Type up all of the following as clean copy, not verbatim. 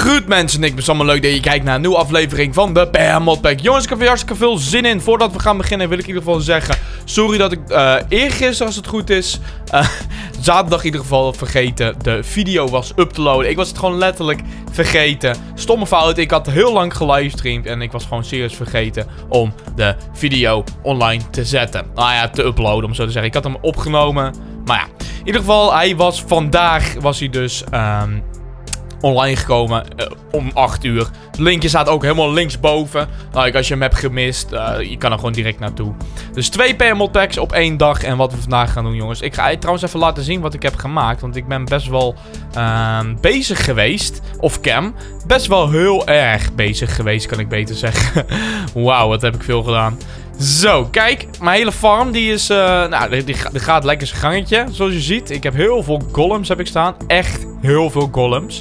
Goed mensen, ik ben allemaal leuk dat je kijkt naar een nieuwe aflevering van de PR Modpack. Jongens, ik heb er hartstikke veel zin in. Voordat we gaan beginnen wil ik in ieder geval zeggen, sorry dat ik eergisteren, als het goed is, zaterdag in ieder geval vergeten de video was up te loaden. Ik was het gewoon letterlijk vergeten. Stomme fout, ik had heel lang gelivestreamd en ik was gewoon serieus vergeten om de video online te zetten. Nou ja, te uploaden om zo te zeggen. Ik had hem opgenomen, maar ja. In ieder geval, vandaag was hij dus online gekomen om 8 uur. Het linkje staat ook helemaal linksboven. Like, als je hem hebt gemist, je kan er gewoon direct naartoe. Dus 2 PR Modpacks op 1 dag. En wat we vandaag gaan doen, jongens. Ik ga je trouwens even laten zien wat ik heb gemaakt. Want ik ben best wel bezig geweest. Of Cam. Best wel heel erg bezig geweest, kan ik beter zeggen. Wauw, wat heb ik veel gedaan. Zo, kijk. Mijn hele farm, die is... die gaat lekker zijn gangetje. Zoals je ziet. Ik heb heel veel golems heb ik staan. Echt heel veel golems.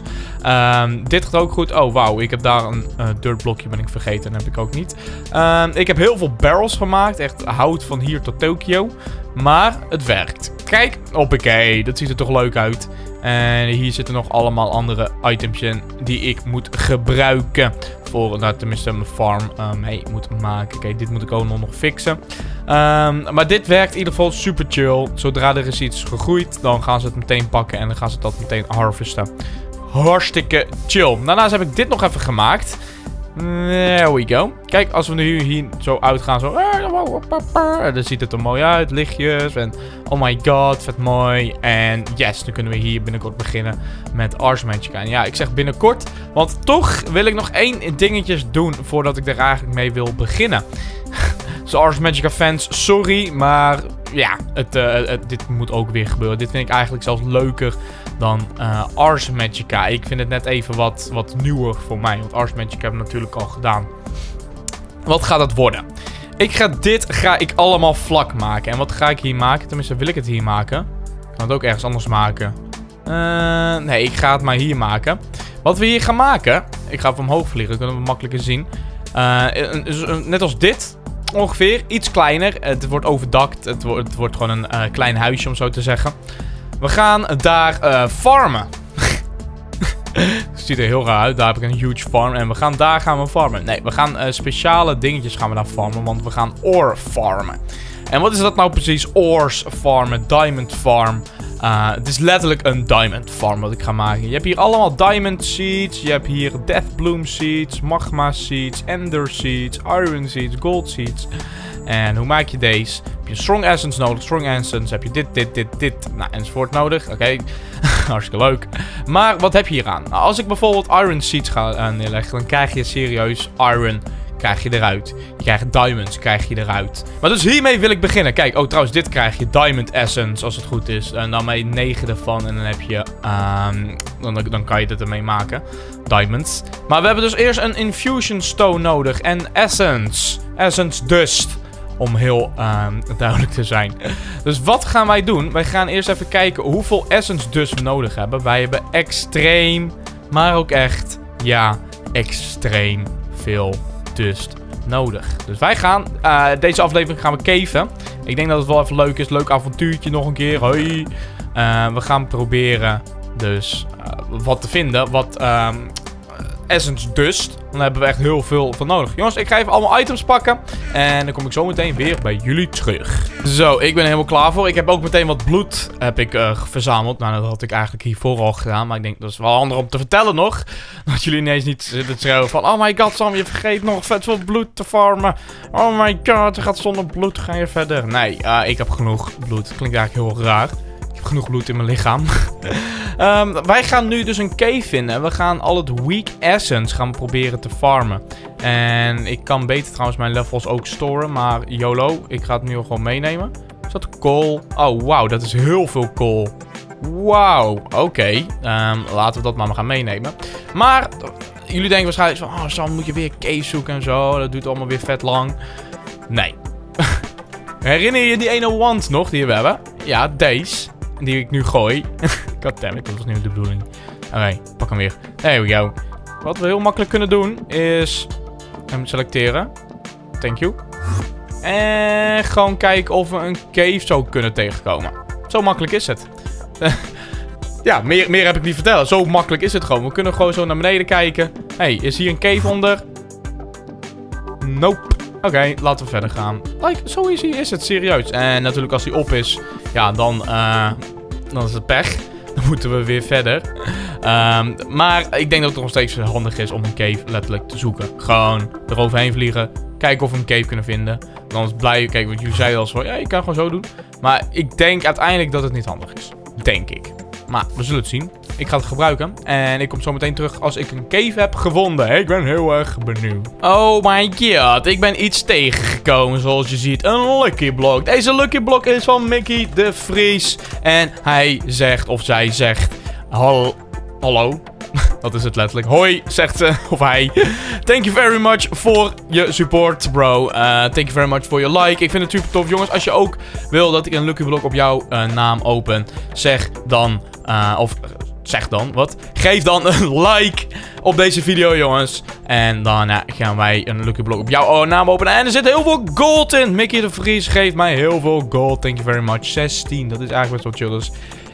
Dit gaat ook goed. Oh, wauw. Ik heb daar een dirtblokje ben ik vergeten. Dat heb ik ook niet. Ik heb heel veel barrels gemaakt. Echt hout van hier tot Tokio. Maar het werkt. Kijk. Hoppakee. Dat ziet er toch leuk uit. En hier zitten nog allemaal andere items in die ik moet gebruiken. Voor, nou, tenminste mijn farm mee moet maken. Kijk, dit moet ik ook nog fixen. Maar dit werkt in ieder geval super chill. Zodra er is iets gegroeid, dan gaan ze het meteen pakken en dan gaan ze dat meteen harvesten. Hartstikke chill. Daarnaast heb ik dit nog even gemaakt. There we go. Kijk, als we nu hier zo uitgaan, zo... Dan ziet het er mooi uit, lichtjes en... Oh my god, vet mooi. En yes, dan kunnen we hier binnenkort beginnen met Ars Magica. En ja, ik zeg binnenkort, want toch wil ik nog 1 dingetje doen voordat ik er eigenlijk mee wil beginnen. Dus Ars Magica fans, sorry, maar ja, dit moet ook weer gebeuren. Dit vind ik eigenlijk zelfs leuker dan Ars Magica. Ik vind het net even wat nieuwer voor mij, want Ars Magica heb ik natuurlijk al gedaan. Wat gaat het worden? Dit ga ik allemaal vlak maken. En wat ga ik hier maken? Tenminste, wil ik het hier maken? Ik kan het ook ergens anders maken. Nee, ik ga het maar hier maken. Wat we hier gaan maken... Ik ga even omhoog vliegen, dat kunnen we makkelijker zien. Net als dit. Ongeveer. Iets kleiner. Het wordt overdakt. Het wordt gewoon een klein huisje, om zo te zeggen. We gaan daar farmen. Het ziet er heel raar uit. Daar heb ik een huge farm. En daar gaan we farmen. Nee, we gaan speciale dingetjes gaan we daar farmen. Want we gaan ore farmen. En wat is dat nou precies? Ores farmen. Diamond farm. Het is letterlijk een diamond farm wat ik ga maken. Je hebt hier allemaal diamond seeds. Je hebt hier deathbloom seeds. Magma seeds. Ender seeds. Iron seeds. Gold seeds. En hoe maak je deze? Heb je strong essence nodig. Strong essence. Heb je dit. Nou, enzovoort nodig. Oké. Hartstikke leuk. Maar wat heb je hier aan? Nou, als ik bijvoorbeeld iron seeds ga neerleggen, dan krijg je serieus iron. Krijg je eruit. Je krijgt diamonds, krijg je eruit. Maar dus hiermee wil ik beginnen. Kijk, oh trouwens, dit krijg je. Diamond essence, als het goed is. En dan mee 9 ervan. En dan heb je... dan kan je dit ermee maken. Diamonds. Maar we hebben dus eerst een infusion stone nodig. En essence. Essence dust. Om heel duidelijk te zijn. Dus wat gaan wij doen? Wij gaan eerst even kijken hoeveel essence dust we nodig hebben. Wij hebben extreem, maar ook echt, ja, extreem veel dust nodig. Dus wij gaan, deze aflevering gaan we caven. Ik denk dat het wel even leuk is. Leuk avontuurtje nog een keer. Hoi. We gaan proberen dus wat te vinden. Wat essence dust. Dan hebben we echt heel veel van nodig. Jongens, ik ga even allemaal items pakken. En dan kom ik zo meteen weer bij jullie terug. Zo, ik ben er helemaal klaar voor. Ik heb ook meteen wat bloed verzameld. Nou, dat had ik eigenlijk hiervoor al gedaan. Maar ik denk, dat is wel handig om te vertellen nog. Dat jullie ineens niet zitten schreeuwen van... Oh my god, Sam, je vergeet nog vet veel bloed te farmen. Oh my god, je gaat zonder bloed, ga je verder. Nee, ik heb genoeg bloed. Klinkt eigenlijk heel raar. Ik heb genoeg bloed in mijn lichaam. Wij gaan nu dus een cave vinden. We gaan al het weak essence gaan proberen te farmen. En ik kan beter trouwens mijn levels ook storen. Maar YOLO, ik ga het nu gewoon meenemen. Is dat kool? Oh, wauw, dat is heel veel kool. Wauw, oké. Laten we dat maar gaan meenemen. Maar jullie denken waarschijnlijk van... Oh, Sam, moet je weer cave zoeken en zo. Dat duurt allemaal weer vet lang. Nee. Herinner je die ene wand nog die we hebben? Ja, deze. Die ik nu gooi. Goddammit, dat was niet de bedoeling. Oké, pak hem weer. There we go. Wat we heel makkelijk kunnen doen is... hem selecteren. Thank you. En gewoon kijken of we een cave zo kunnen tegenkomen. Zo makkelijk is het. Ja, meer heb ik niet vertellen. Zo makkelijk is het gewoon. We kunnen gewoon zo naar beneden kijken. Hey, is hier een cave onder? Nope. Oké, laten we verder gaan. Like, zo easy is het, serieus. En natuurlijk als die op is, ja, dan is het pech. Dan moeten we weer verder. Maar ik denk dat het nog steeds handig is om een cave letterlijk te zoeken. Gewoon eroverheen vliegen. Kijken of we een cave kunnen vinden. En anders blij. Kijk, wat jullie zeiden al zo. Ja, je kan gewoon zo doen. Maar ik denk uiteindelijk dat het niet handig is. Denk ik. Maar we zullen het zien. Ik ga het gebruiken. En ik kom zo meteen terug als ik een cave heb gevonden. Ik ben heel erg benieuwd. Oh my god. Ik ben iets tegengekomen zoals je ziet. Een Lucky Block. Deze Lucky Block is van Mickey de Vries. En hij zegt of zij zegt... Hallo. Dat is het letterlijk. Hoi, zegt ze. Of hij. Thank you very much voor je support, bro. Thank you very much voor je like. Ik vind het super tof, jongens. Als je ook wil dat ik een Lucky Block op jouw naam open, zeg dan... Geef dan een like op deze video, jongens. En dan gaan wij een Lucky Block op jouw naam openen. En er zit heel veel gold in. Mickey de Vries geeft mij heel veel gold. Thank you very much. 16. Dat is eigenlijk best wel chill. Dus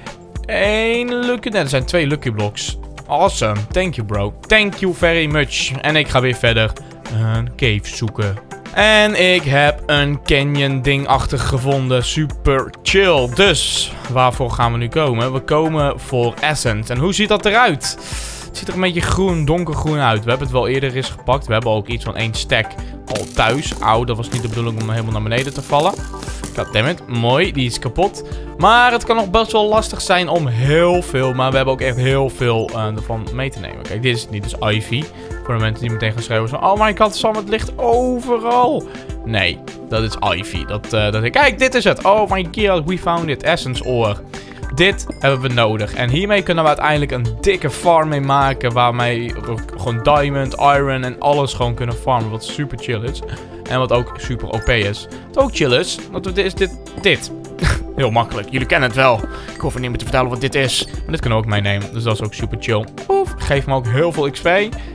1 Lucky... Nee, er zijn 2 Lucky Blocks. Awesome. Thank you, bro. Thank you very much. En ik ga weer verder een cave zoeken. En ik heb een canyon ding-achtig gevonden. Super chill. Dus, waarvoor gaan we nu komen? We komen voor Essence. En hoe ziet dat eruit? Het ziet er een beetje groen, donkergroen uit. We hebben het wel eerder eens gepakt. We hebben ook iets van 1 stack al thuis. Auw, dat was niet de bedoeling om helemaal naar beneden te vallen. Goddammit. Mooi, die is kapot. Maar het kan nog best wel lastig zijn om heel veel. Maar we hebben ook echt heel veel ervan mee te nemen. Kijk, dit is niet dus Ivy. Voor de mensen die meteen gaan schreeuwen. Zo, oh my god, Sam, het ligt overal. Nee, dat is Ivy. Kijk, dit is het. Oh my god, we found it. Essence ore. Dit hebben we nodig. En hiermee kunnen we uiteindelijk een dikke farm mee maken. Waarmee we gewoon diamond, iron en alles gewoon kunnen farmen. Wat super chill is. En wat ook super OP is. Wat ook chill is. Dat is dit. Heel makkelijk. Jullie kennen het wel. Ik hoef er niet meer te vertellen wat dit is. En dit kunnen we ook meenemen. Dus dat is ook super chill. Poef. Geeft me ook heel veel XP.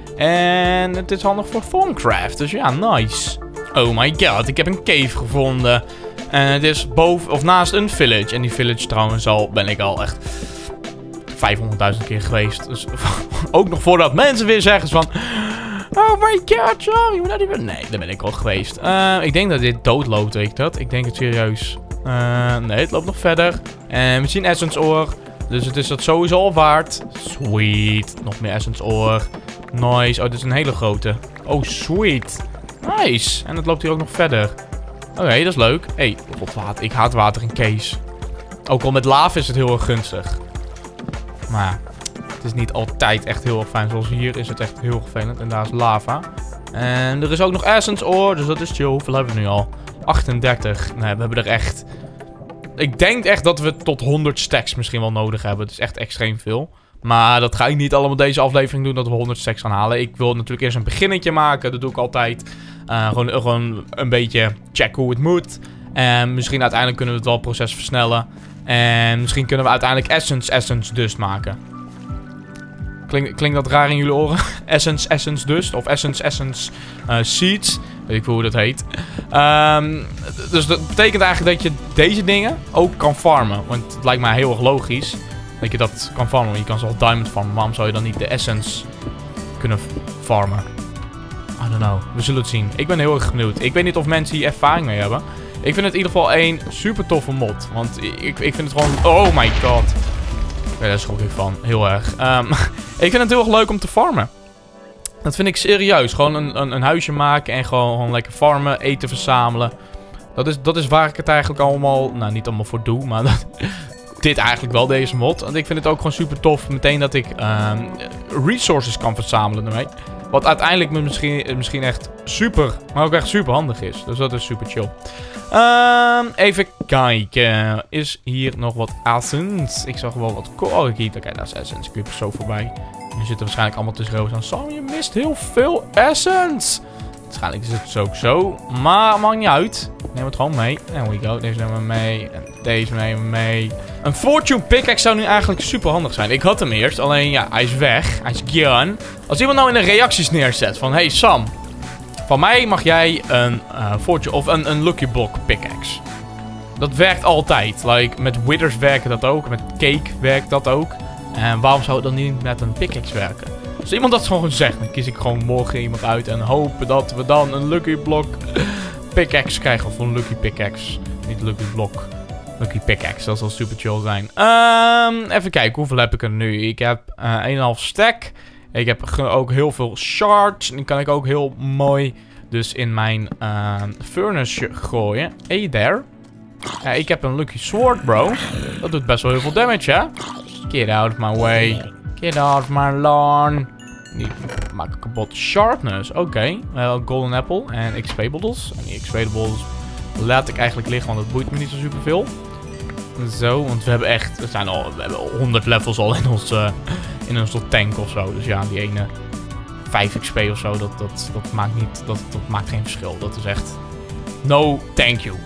En het is handig voor Thaumcraft. Dus ja, nice. Oh my god. Ik heb een cave gevonden. En het is boven of naast een village. En die village trouwens ben ik al echt 500.000 keer geweest. Dus ook nog voordat mensen weer zeggen van... Oh my god, sorry. Nee, daar ben ik al geweest. Ik denk dat dit doodloopt, weet ik dat. Ik denk het serieus. Nee, het loopt nog verder. En we zien Essence Ore. Dus het is dat sowieso al waard. Sweet. Nog meer Essence Ore. Nice. Oh, dit is een hele grote. Oh, sweet. Nice. En het loopt hier ook nog verder. Oké, dat is leuk. Hey, water. Ik haat water in caves. Ook al met lava is het heel erg gunstig. Maar het is niet altijd echt heel erg fijn. Zoals hier is het echt heel vervelend. En daar is lava. En er is ook nog Essence Ore. Dus dat is chill. Hoeveel hebben we nu al? 38. Nee, we hebben er echt... Ik denk echt dat we tot 100 stacks misschien wel nodig hebben. Het is echt extreem veel. Maar dat ga ik niet allemaal deze aflevering doen dat we 100 stacks gaan halen. Ik wil natuurlijk eerst een beginnetje maken. Dat doe ik altijd. Gewoon een beetje checken hoe het moet. En misschien uiteindelijk kunnen we het wel proces versnellen. En misschien kunnen we uiteindelijk Essence Dust maken. Klinkt dat raar in jullie oren? Essence Dust. Of Essence Seeds. Weet ik hoe dat heet. Dus dat betekent eigenlijk dat je deze dingen ook kan farmen. Want het lijkt mij heel erg logisch dat je dat kan farmen. Want je kan zoals diamond farmen. Waarom zou je dan niet de essence kunnen farmen? I don't know. We zullen het zien. Ik ben heel erg benieuwd. Ik weet niet of mensen hier ervaring mee hebben. Ik vind het in ieder geval een super toffe mod. Want ik vind het gewoon... Oh my god. Daar schrok ik van. Heel erg. Ik vind het heel erg leuk om te farmen. Dat vind ik serieus. Gewoon een huisje maken en gewoon lekker farmen, eten verzamelen. Dat is waar ik het eigenlijk allemaal... Nou, niet allemaal voor doe, maar... dit eigenlijk wel, deze mod. Want ik vind het ook gewoon super tof. Meteen dat ik resources kan verzamelen ermee. Wat uiteindelijk misschien echt super, maar ook echt super handig is. Dus dat is super chill. Even kijken. Is hier nog wat essence? Ik zag wel wat... Oh, kijk, daar is essence. Ik liep er zo voorbij. Nu zitten waarschijnlijk allemaal tussen roos aan. Sam, je mist heel veel essence. Waarschijnlijk is het ook zo. Maar maakt niet uit. Neem het gewoon mee. There we go. Deze nemen we mee. En deze nemen we mee. Een Fortune Pickaxe zou nu eigenlijk super handig zijn. Ik had hem eerst. Alleen ja, hij is weg. Hij is gone. Als iemand nou in de reacties neerzet van... Hey Sam. Van mij mag jij een Fortune... Of een Lucky Block Pickaxe. Dat werkt altijd. Like, met Withers werkt dat ook. Met Cake werkt dat ook. En waarom zou het dan niet met een pickaxe werken? Als iemand dat gewoon zegt, dan kies ik gewoon morgen iemand uit en hopen dat we dan een lucky block pickaxe krijgen. Of een lucky pickaxe. Niet lucky block. Lucky pickaxe, dat zal super chill zijn. Even kijken, hoeveel heb ik er nu? Ik heb 1,5 stack. Ik heb ook heel veel shards. En die kan ik ook heel mooi dus in mijn furnace gooien. Hey there. Ik heb een lucky sword, bro. Dat doet best wel heel veel damage, hè? Get out of my way. Get out of my lawn. Die maak ik kapot. Sharpness, oké. Golden apple en expables. En die expables laat ik eigenlijk liggen, want dat boeit me niet zo super veel. Zo, want we hebben echt... We hebben 100 levels al in onze tank of zo. Dus ja, die ene 5 XP of zo, dat maakt niet... Dat maakt geen verschil. Dat is echt... No, thank you.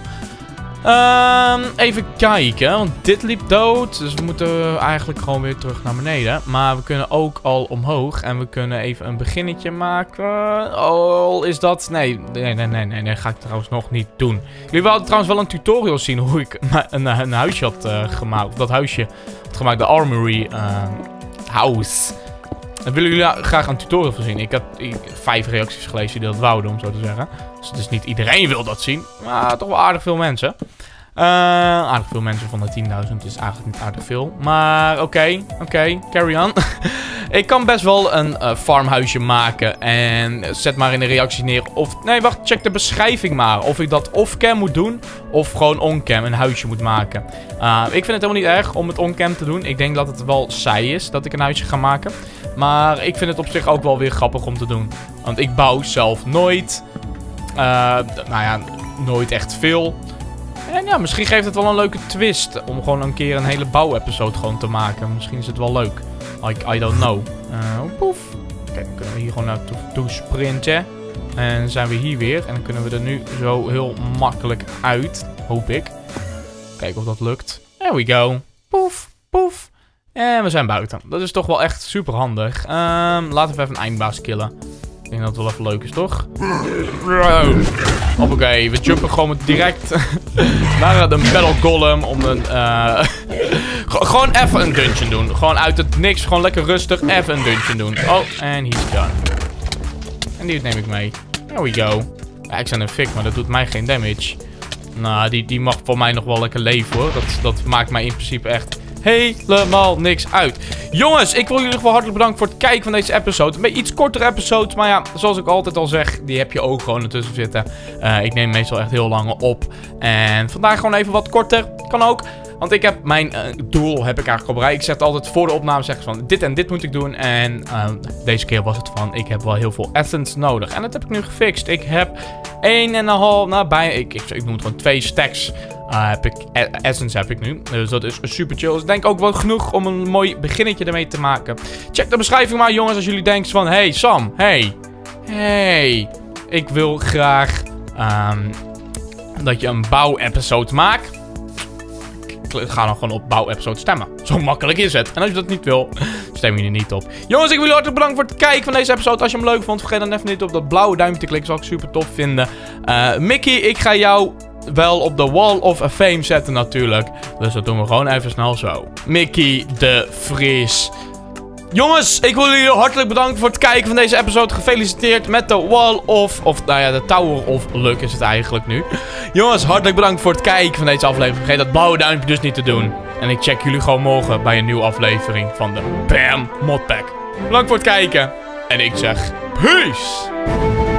Even kijken, want dit liep dood. Dus we moeten eigenlijk gewoon weer terug naar beneden. Maar we kunnen ook al omhoog. En we kunnen even een beginnetje maken. Oh, is dat... Nee, ga ik trouwens nog niet doen. Jullie wilden trouwens wel een tutorial zien hoe ik een huisje had gemaakt. Of dat huisje had gemaakt, de Armory House. Dan willen jullie graag een tutorial van zien. Ik heb 5 reacties gelezen die dat wouden, om zo te zeggen. Dus niet iedereen wil dat zien. Maar toch wel aardig veel mensen. Aardig veel mensen van de 10.000 is eigenlijk niet aardig veel. Maar oké, carry on. Ik kan best wel een farmhuisje maken. En zet maar in de reacties neer of... Nee, wacht, check de beschrijving maar. Of ik dat off-cam moet doen. Of gewoon on-cam een huisje moet maken. Ik vind het helemaal niet erg om het on-cam te doen. Ik denk dat het wel saai is dat ik een huisje ga maken. Maar ik vind het op zich ook wel weer grappig om te doen. Want ik bouw zelf nooit... nou ja, nooit echt veel. En ja, misschien geeft het wel een leuke twist. Om gewoon een keer een hele bouwepisode gewoon te maken. Misschien is het wel leuk. I don't know. Poef. Kijk, dan kunnen we hier gewoon naartoe sprinten. En dan zijn we hier weer. En dan kunnen we er nu zo heel makkelijk uit. Hoop ik. Kijken of dat lukt. There we go. Poef, poef. En we zijn buiten. Dat is toch wel echt super handig. Laten we even een eindbaas killen. Ik denk dat het wel even leuk is, toch? Hoppakee, we jumpen gewoon direct naar de Battle Golem om een... gewoon even een dungeon doen. Gewoon uit het niks, gewoon lekker rustig even een dungeon doen. Oh, en he's done. En die neem ik mee. There we go. Ja, ik ben een fik, maar dat doet mij geen damage. Nou, die mag voor mij nog wel lekker leven, hoor. Dat maakt mij in principe echt... helemaal niks uit. Jongens, ik wil jullie geval hartelijk bedanken voor het kijken van deze episode. Een iets kortere episode, maar ja, zoals ik altijd al zeg, die heb je ook gewoon ertussen zitten. Ik neem meestal echt heel lang op. En vandaag gewoon even wat korter. Kan ook. Want ik heb mijn doel heb ik eigenlijk al bereikt. Ik zeg het altijd voor de opname, zeg van dit en dit moet ik doen. En deze keer was het van, ik heb wel heel veel essence nodig. En dat heb ik nu gefixt. Ik heb 1,5, nou bijna, ik noem het gewoon 2 stacks. Essence heb ik nu. Dus dat is super chill. Dus ik denk ook wel genoeg om een mooi beginnetje ermee te maken. Check de beschrijving maar, jongens, als jullie denken van... Hey, Sam. Hey. Ik wil graag dat je een bouw-episode maakt. Ga dan gewoon op bouw-episode stemmen. Zo makkelijk is het. En als je dat niet wil, stem je er niet op. Jongens, ik wil jullie hartelijk bedanken voor het kijken van deze episode. Als je hem leuk vond, vergeet dan even niet op dat blauwe duimpje te klikken. Zou ik super tof vinden. Mickey, ik ga jou... wel op de Wall of Fame zetten natuurlijk. Dus dat doen we gewoon even snel zo. Mickey de Vries. Jongens, ik wil jullie hartelijk bedanken voor het kijken van deze episode. Gefeliciteerd met de Wall of... nou ja, de Tower of Luck is het eigenlijk nu. Jongens, hartelijk bedankt voor het kijken van deze aflevering. Vergeet dat blauwe duimpje dus niet te doen. En ik check jullie gewoon morgen bij een nieuwe aflevering van de BAM Modpack. Bedankt voor het kijken. En ik zeg... Peace!